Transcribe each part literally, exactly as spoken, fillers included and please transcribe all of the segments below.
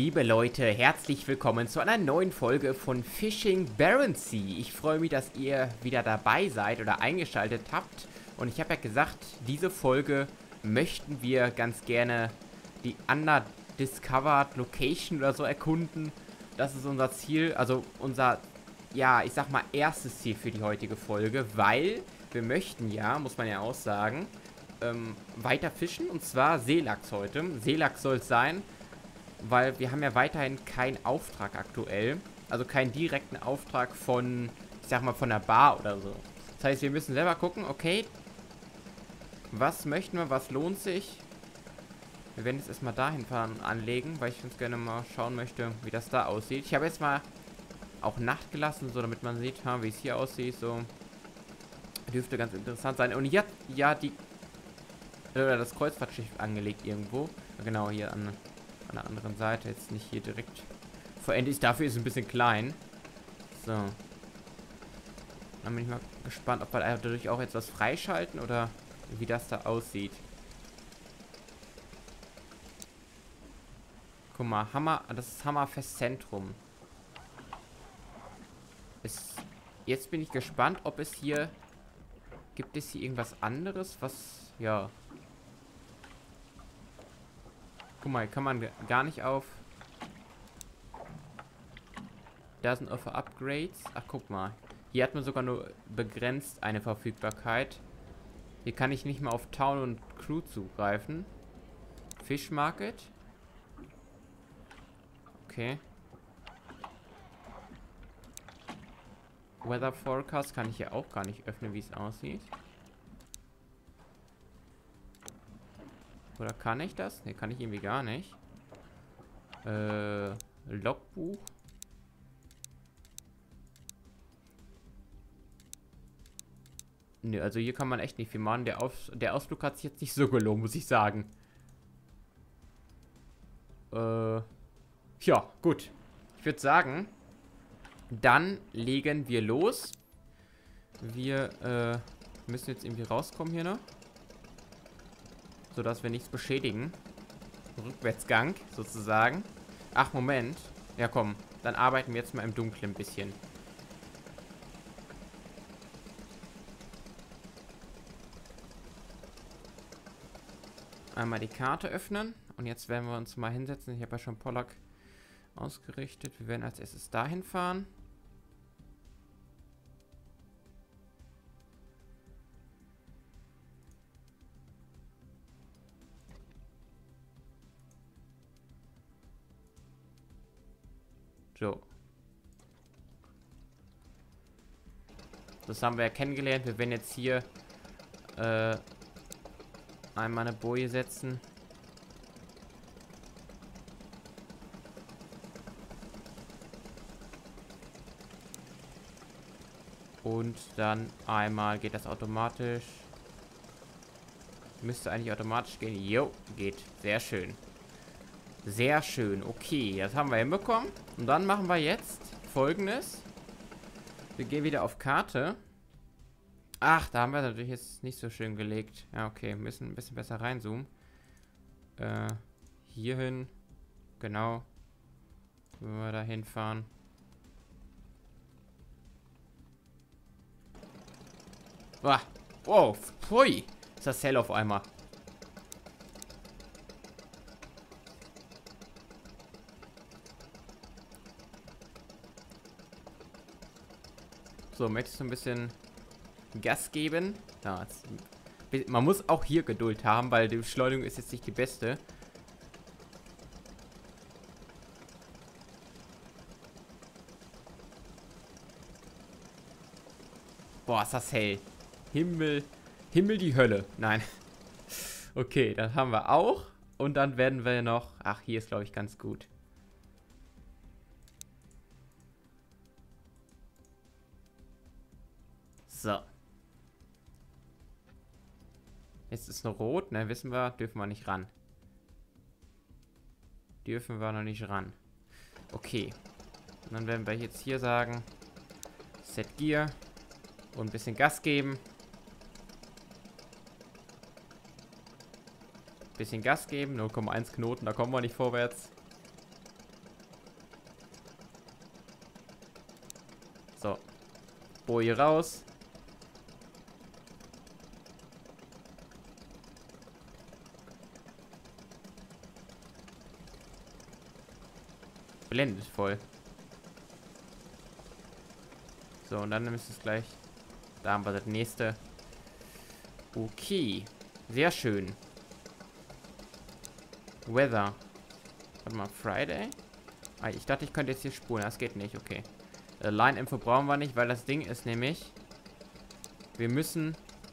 Liebe Leute, herzlich willkommen zu einer neuen Folge von Fishing Barents Sea. Ich freue mich, dass ihr wieder dabei seid oder eingeschaltet habt. Und ich habe ja gesagt, diese Folge möchten wir ganz gerne die Undiscovered Location oder so erkunden. Das ist unser Ziel, also unser, ja, ich sag mal, erstes Ziel für die heutige Folge, weil wir möchten ja, muss man ja auch sagen, ähm, weiter fischen, und zwar Seelachs heute. Seelachs soll es sein. Weil wir haben ja weiterhin keinen Auftrag aktuell. Also keinen direkten Auftrag von, ich sag mal, von der Bar oder so. Das heißt, wir müssen selber gucken, okay, was möchten wir, was lohnt sich. Wir werden jetzt erstmal dahin fahren und anlegen, weil ich ganz gerne mal schauen möchte, wie das da aussieht. Ich habe jetzt mal auch Nacht gelassen, so damit man sieht, wie es hier aussieht. So dürfte ganz interessant sein. Und hier hat ja die, oder das Kreuzfahrtschiff angelegt irgendwo. Genau, hier an... An der anderen Seite, jetzt nicht hier direkt vor Ende ist. Dafür ist es ein bisschen klein. So. Dann bin ich mal gespannt, ob wir dadurch auch etwas freischalten oder wie das da aussieht. Guck mal, Hammer, das ist Hammerfest Zentrum. Es, jetzt bin ich gespannt, ob es hier, gibt es hier irgendwas anderes, was, ja... Guck mal, kann man gar nicht auf. Da sind auch für Upgrades. Ach, guck mal. Hier hat man sogar nur begrenzt eine Verfügbarkeit. Hier kann ich nicht mal auf Town und Crew zugreifen. Fish Market. Okay. Weather Forecast kann ich hier auch gar nicht öffnen, wie es aussieht. Oder kann ich das? Ne, kann ich irgendwie gar nicht. Äh, Logbuch. Ne, also hier kann man echt nicht viel machen. Der, Aus der Ausflug hat sich jetzt nicht so gelohnt, muss ich sagen. Äh, ja, gut. Ich würde sagen, dann legen wir los. Wir äh, müssen jetzt irgendwie rauskommen hier noch. Sodass wir nichts beschädigen. Rückwärtsgang, sozusagen. Ach, Moment. Ja, komm. Dann arbeiten wir jetzt mal im Dunkeln ein bisschen. Einmal die Karte öffnen. Und jetzt werden wir uns mal hinsetzen. Ich habe ja schon Pollack ausgerichtet. Wir werden als erstes dahin fahren. So. Das haben wir ja kennengelernt. Wir werden jetzt hier äh, einmal eine Boje setzen. Und dann einmal geht das automatisch. Müsste eigentlich automatisch gehen. Jo, geht. Sehr schön. Sehr schön. Okay, das haben wir hinbekommen. Und dann machen wir jetzt Folgendes. Wir gehen wieder auf Karte. Ach, da haben wir natürlich jetzt nicht so schön gelegt. Ja, okay. Müssen ein bisschen besser reinzoomen. Äh, hierhin. Genau. Wenn wir da hinfahren. Ah, wow, pfui. Ist das hell auf einmal. So, möchtest du ein bisschen Gas geben? Ja, jetzt, man muss auch hier Geduld haben, weil die Beschleunigung ist jetzt nicht die beste. Boah, ist das hell. Himmel, Himmel die Hölle. Nein. Okay, das haben wir auch. Und dann werden wir noch... Ach, hier ist, glaube ich, ganz gut. So. Jetzt ist noch rot, ne? Wissen wir, dürfen wir nicht ran. Dürfen wir noch nicht ran. Okay. Und dann werden wir jetzt hier sagen, Set Gear und ein bisschen Gas geben. Bisschen Gas geben, null Komma eins Knoten, da kommen wir nicht vorwärts. So. Boje raus. Blendet voll. So, und dann ist es gleich. Da haben wir das nächste. Okay. Sehr schön. Weather. Warte mal, Friday? Ah, ich dachte, ich könnte jetzt hier spulen. Das geht nicht, okay. Äh, Line-Info brauchen wir nicht, weil das Ding ist nämlich... Wir müssen...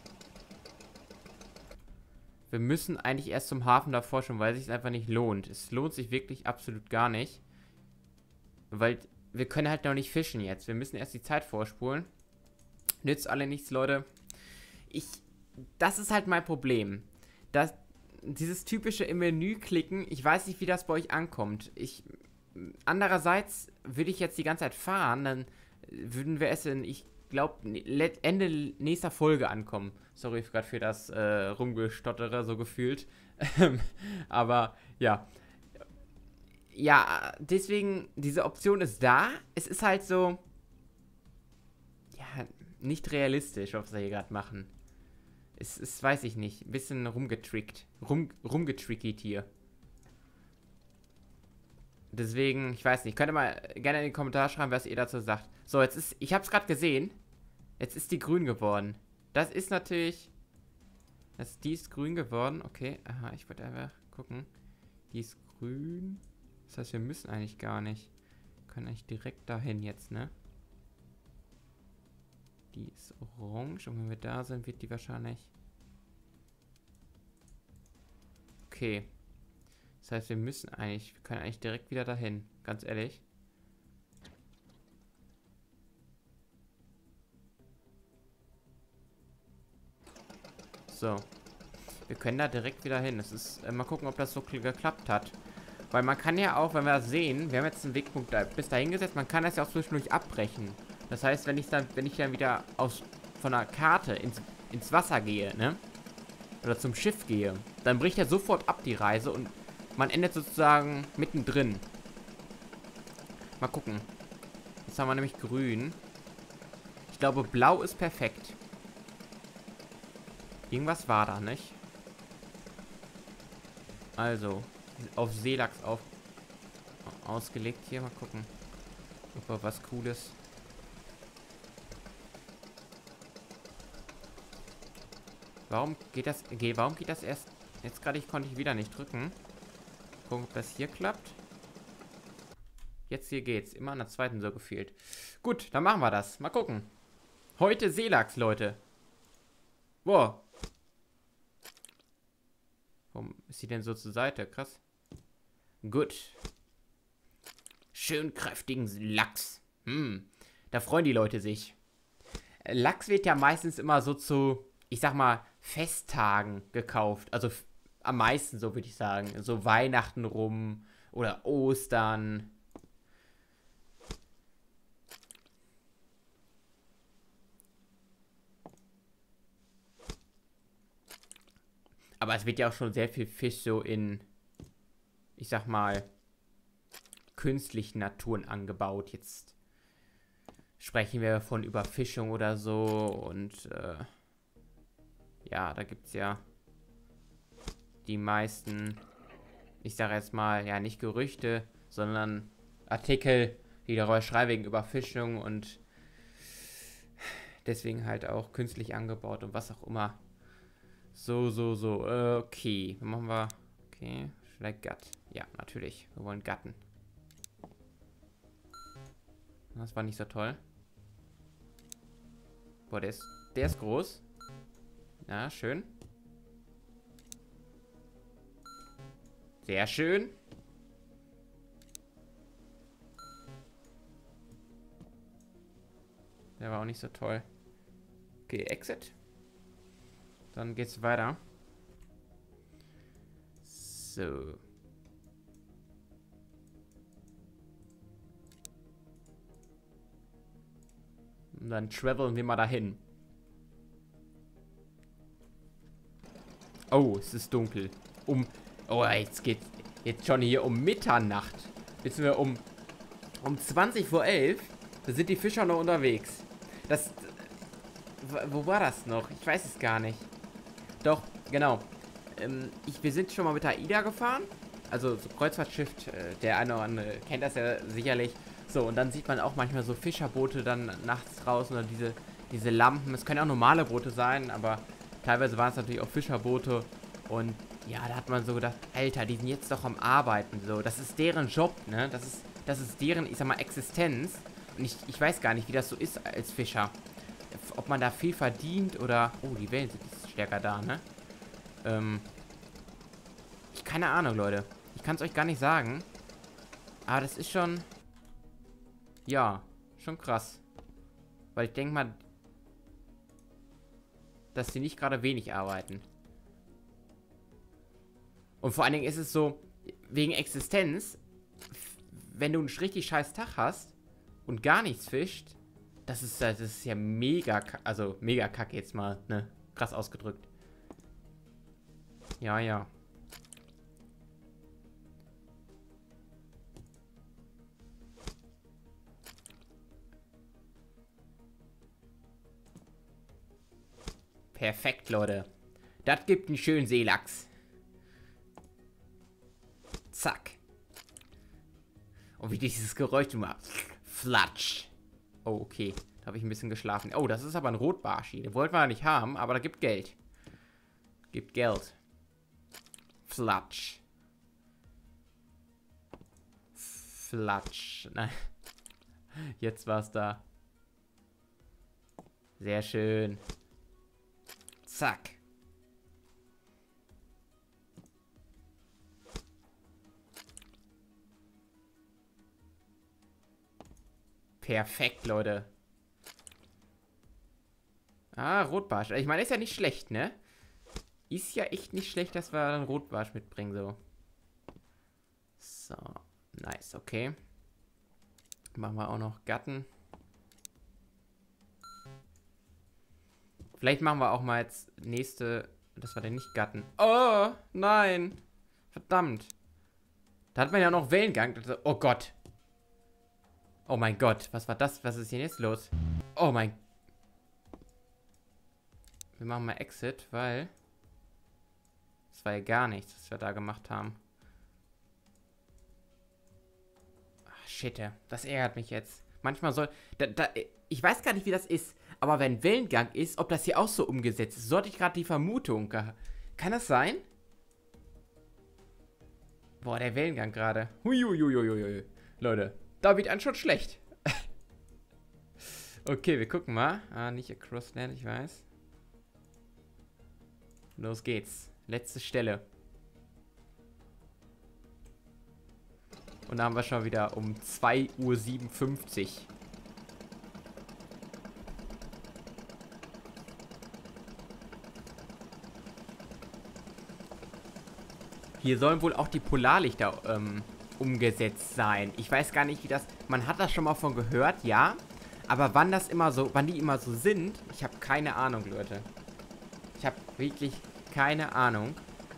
Wir müssen eigentlich erst zum Hafen davor schon, weil es sich einfach nicht lohnt. Es lohnt sich wirklich absolut gar nicht. Weil wir können halt noch nicht fischen jetzt. Wir müssen erst die Zeit vorspulen. Nützt alle nichts, Leute. Ich... Das ist halt mein Problem. Das... Dieses typische im Menü klicken, ich weiß nicht, wie das bei euch ankommt. Ich, andererseits würde ich jetzt die ganze Zeit fahren, dann würden wir es in, ich glaube, Ende nächster Folge ankommen. Sorry gerade für das äh, Rumgestottere, so gefühlt. Aber, ja. Ja, deswegen, diese Option ist da. Es ist halt so, ja, nicht realistisch, was wir hier gerade machen. Es ist, weiß ich nicht, ein bisschen rumgetrickt. Rum, rumgetrickt hier. Deswegen, ich weiß nicht, könnt ihr mal gerne in die Kommentare schreiben, was ihr dazu sagt. So, jetzt ist, ich habe es gerade gesehen. Jetzt ist die grün geworden. Das ist natürlich, das, die ist grün geworden. Okay, aha, ich wollte einfach gucken. Die ist grün. Das heißt, wir müssen eigentlich gar nicht. Wir können eigentlich direkt dahin jetzt, ne? Die ist orange und wenn wir da sind, wird die wahrscheinlich... Okay. Das heißt, wir müssen eigentlich... Wir können eigentlich direkt wieder dahin. Ganz ehrlich. So. Wir können da direkt wieder hin. Das ist... Äh, mal gucken, ob das so geklappt hat. Weil man kann ja auch, wenn wir das sehen... Wir haben jetzt einen Wegpunkt da, bis dahin gesetzt. Man kann das ja auch zwischendurch abbrechen. Das heißt, wenn ich dann, wenn ich dann wieder aus von der Karte ins, ins Wasser gehe, ne? Oder zum Schiff gehe, dann bricht er sofort ab die Reise und man endet sozusagen mittendrin. Mal gucken. Jetzt haben wir nämlich grün. Ich glaube, blau ist perfekt. Irgendwas war da, nicht? Also, auf Seelachs auf, ausgelegt hier. Mal gucken, ob wir was Cooles... Warum geht das... Okay, warum geht das erst... Jetzt gerade, ich konnte ich wieder nicht drücken. Gucken, ob das hier klappt. Jetzt hier geht's. Immer an der zweiten so gefehlt. Gut, dann machen wir das. Mal gucken. Heute Seelachs, Leute. Wow. Warum ist sie denn so zur Seite? Krass. Gut. Schön kräftigen Lachs. Hm. Da freuen die Leute sich. Lachs wird ja meistens immer so zu... Ich sag mal, Festtagen gekauft. Also am meisten, so würde ich sagen. So Weihnachten rum oder Ostern. Aber es wird ja auch schon sehr viel Fisch so in, ich sag mal, künstlichen Naturen angebaut. Jetzt sprechen wir von Überfischung oder so und äh, ja, da gibt es ja die meisten, ich sage jetzt mal, ja, nicht Gerüchte, sondern Artikel, die darüber schreiben wegen Überfischung und deswegen halt auch künstlich angebaut und was auch immer. So, so, so. Okay, dann machen wir... Okay, vielleicht Gatt. Ja, natürlich. Wir wollen Gatten. Das war nicht so toll. Boah, der ist, der ist groß. Ja, schön. Sehr schön. Der war auch nicht so toll. Okay, Exit. Dann geht's weiter. So. Und dann traveln wir mal dahin. Oh, es ist dunkel. Um... Oh, jetzt geht's jetzt schon hier um Mitternacht. Jetzt sind wir um... Um zwanzig vor elf. Da sind die Fischer noch unterwegs. Das... Wo war das noch? Ich weiß es gar nicht. Doch, genau. Ähm, ich, wir sind schon mal mit der AIDA gefahren. Also so Kreuzfahrtschiff, äh, der eine oder andere kennt das ja sicherlich. So, und dann sieht man auch manchmal so Fischerboote dann nachts draußen oder diese, diese Lampen. Es können ja auch normale Boote sein, aber teilweise waren es natürlich auch Fischerboote. Und ja, da hat man so gedacht, Alter, die sind jetzt doch am Arbeiten. So, das ist deren Job, ne? Das ist, das ist deren, ich sag mal, Existenz. Und ich, ich weiß gar nicht, wie das so ist als Fischer. Ob man da viel verdient oder... Oh, die Wellen sind jetzt stärker da, ne? Ähm... Ich, keine Ahnung, Leute. Ich kann es euch gar nicht sagen. Aber das ist schon... Ja, schon krass. Weil ich denke mal... dass sie nicht gerade wenig arbeiten. Und vor allen Dingen ist es so... Wegen Existenz... Wenn du einen richtig scheiß Tag hast... Und gar nichts fischt... Das ist, das ist ja mega... Also, mega kacke jetzt mal, ne? Krass ausgedrückt. Ja, ja. Perfekt, Leute. Das gibt einen schönen Seelachs. Zack. Und wie dieses Geräusch macht. Flatsch. Oh, okay. Da habe ich ein bisschen geschlafen. Oh, das ist aber ein Rotbarschi. Den wollten wir ja nicht haben, aber da gibt Geld. Gibt Geld. Flatsch. Flatsch. Nein. Jetzt war es da. Sehr schön. Zack. Perfekt, Leute. Ah, Rotbarsch. Ich meine, ist ja nicht schlecht, ne? Ist ja echt nicht schlecht, dass wir einen Rotbarsch mitbringen, so. So. Nice, okay. Machen wir auch noch Gatten. Vielleicht machen wir auch mal jetzt nächste... Das war der nicht Gatten. Oh, nein. Verdammt. Da hat man ja noch Wellengang. Oh Gott. Oh mein Gott. Was war das? Was ist denn jetzt los? Oh mein... Wir machen mal Exit, weil... Das war ja gar nichts, was wir da gemacht haben. Ach, shit. Das ärgert mich jetzt. Manchmal soll... Da, da, ich weiß gar nicht, wie das ist. Aber wenn Wellengang ist, ob das hier auch so umgesetzt ist. So hatte ich gerade die Vermutung. Kann das sein? Boah, der Wellengang gerade. Huiuiuiui. Leute, da wird einem schon schlecht. Okay, wir gucken mal. Ah, nicht Across Land, ich weiß. Los geht's. Letzte Stelle. Und da haben wir schon wieder um zwei Uhr siebenundfünfzig. Hier sollen wohl auch die Polarlichter ähm, umgesetzt sein. Ich weiß gar nicht, wie das... Man hat das schon mal von gehört, ja. Aber wann das immer so... Wann die immer so sind, ich habe keine Ahnung, Leute. Ich habe wirklich keine Ahnung.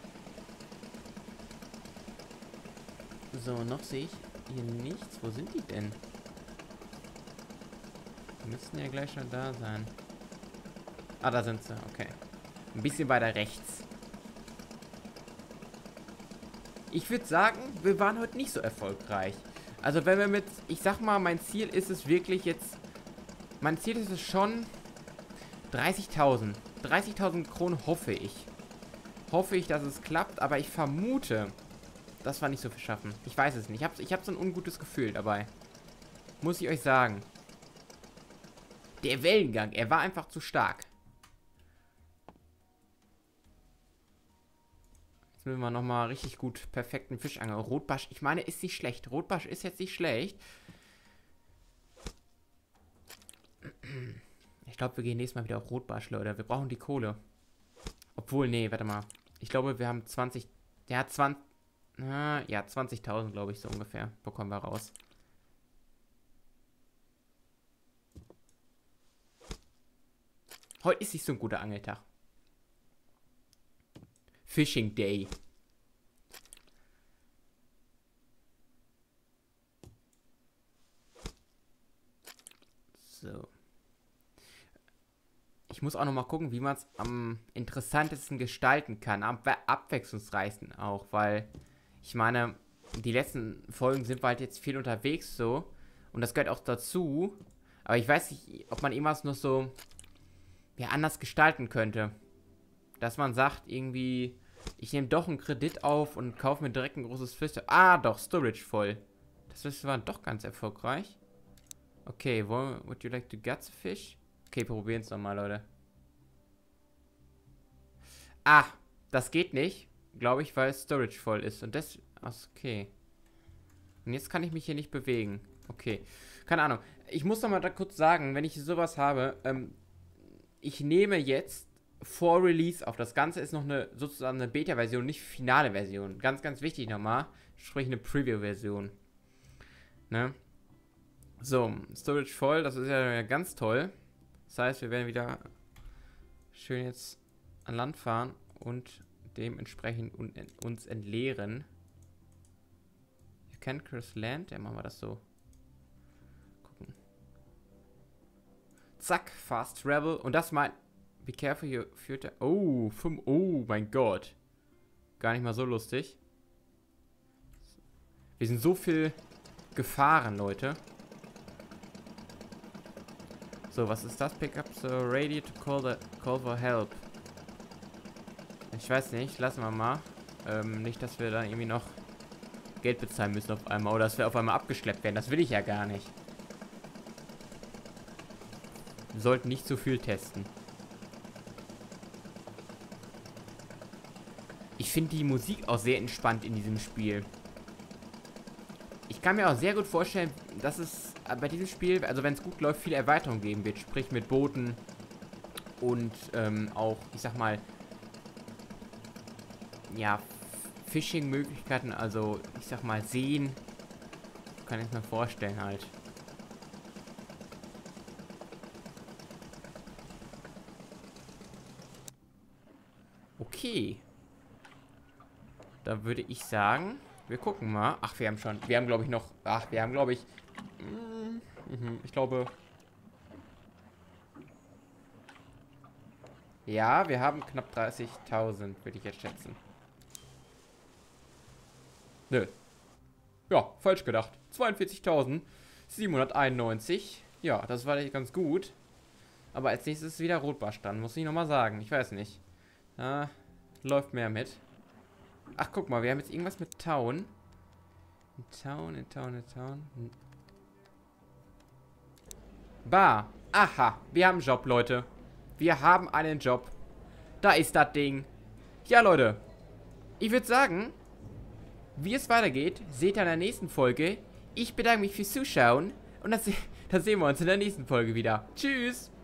So, noch sehe ich hier nichts. Wo sind die denn? Die müssten ja gleich schon da sein. Ah, da sind sie. Okay. Ein bisschen weiter rechts. Ich würde sagen, wir waren heute nicht so erfolgreich. Also wenn wir mit, ich sag mal, mein Ziel ist es wirklich jetzt, mein Ziel ist es schon dreißigtausend. dreißigtausend Kronen hoffe ich. Hoffe ich, dass es klappt, aber ich vermute, dass wir nicht so viel schaffen. Ich weiß es nicht. Ich habe ich hab so ein ungutes Gefühl dabei. Muss ich euch sagen. Der Wellengang, er war einfach zu stark. Jetzt müssen wir nochmal richtig gut perfekten Fisch angeln. Rotbarsch, ich meine, ist nicht schlecht. Rotbarsch ist jetzt nicht schlecht. Ich glaube, wir gehen nächstes Mal wieder auf Rotbarsch, Leute. Wir brauchen die Kohle. Obwohl, nee, warte mal. Ich glaube, wir haben zwanzig... Ja, zwanzig... Na, ja, zwanzigtausend, glaube ich, so ungefähr. Bekommen wir raus. Heute ist nicht so ein guter Angeltag. Fishing Day. ich muss auch noch mal gucken, wie man es am interessantesten gestalten kann. Am abwechslungsreichsten auch, weil ich meine, die letzten Folgen sind wir halt jetzt viel unterwegs so. Und das gehört auch dazu. Aber ich weiß nicht, ob man irgendwas noch so ja, anders gestalten könnte. Dass man sagt, irgendwie, ich nehme doch einen Kredit auf und kaufe mir direkt ein großes Fisch. Ah, doch, Storage voll. Das war doch ganz erfolgreich. Okay, would you like to get the fish? Okay, probieren es nochmal, Leute. Ah, das geht nicht, glaube ich, weil Storage voll ist. Und das, okay. Und jetzt kann ich mich hier nicht bewegen. Okay, keine Ahnung. Ich muss noch mal da kurz sagen, wenn ich sowas habe, ähm, ich nehme jetzt vor Release auf. Das Ganze ist noch eine, sozusagen eine Beta-Version, nicht finale Version. Ganz, ganz wichtig nochmal. Sprich eine Preview-Version. Ne? So, Storage voll, das ist ja ganz toll. Das heißt, wir werden wieder schön jetzt an Land fahren und dementsprechend un uns entleeren. You can cross land. Ja, machen wir das so. Gucken. Zack, fast travel. Und das mein... Be careful, your future... Oh, fünf, oh mein Gott. Gar nicht mal so lustig. Wir sind so viel gefahren, Leute. So, was ist das? Pick up the radio to call, the, call for help. Ich weiß nicht, lassen wir mal. Ähm, nicht, dass wir da irgendwie noch Geld bezahlen müssen auf einmal. Oder dass wir auf einmal abgeschleppt werden. Das will ich ja gar nicht. Wir sollten nicht zu viel testen. Ich finde die Musik auch sehr entspannt in diesem Spiel. Ich kann mir auch sehr gut vorstellen, dass es bei diesem Spiel, also wenn es gut läuft, viele Erweiterungen geben wird. Sprich mit Booten und ähm, auch, ich sag mal, ja, Fishing-Möglichkeiten, also ich sag mal Seen. Kann ich mir vorstellen halt. Okay. Da würde ich sagen, wir gucken mal. Ach, wir haben schon, wir haben glaube ich noch, ach, wir haben glaube ich, mm, ich glaube, ja, wir haben knapp dreißigtausend, würde ich jetzt schätzen. Nö. Ja, falsch gedacht. zweiundvierzigtausendsiebenhunderteinundneunzig. Ja, das war ganz gut. Aber als nächstes ist wieder Rotbarsch dann, muss ich nochmal sagen. Ich weiß nicht. Da läuft mehr mit. Ach, guck mal, wir haben jetzt irgendwas mit Town. In Town, in Town, in Town. Bar. Aha, wir haben einen Job, Leute. Wir haben einen Job. Da ist das Ding. Ja, Leute. Ich würde sagen, wie es weitergeht, seht ihr in der nächsten Folge. Ich bedanke mich fürs Zuschauen. Und dann, se dann sehen wir uns in der nächsten Folge wieder. Tschüss.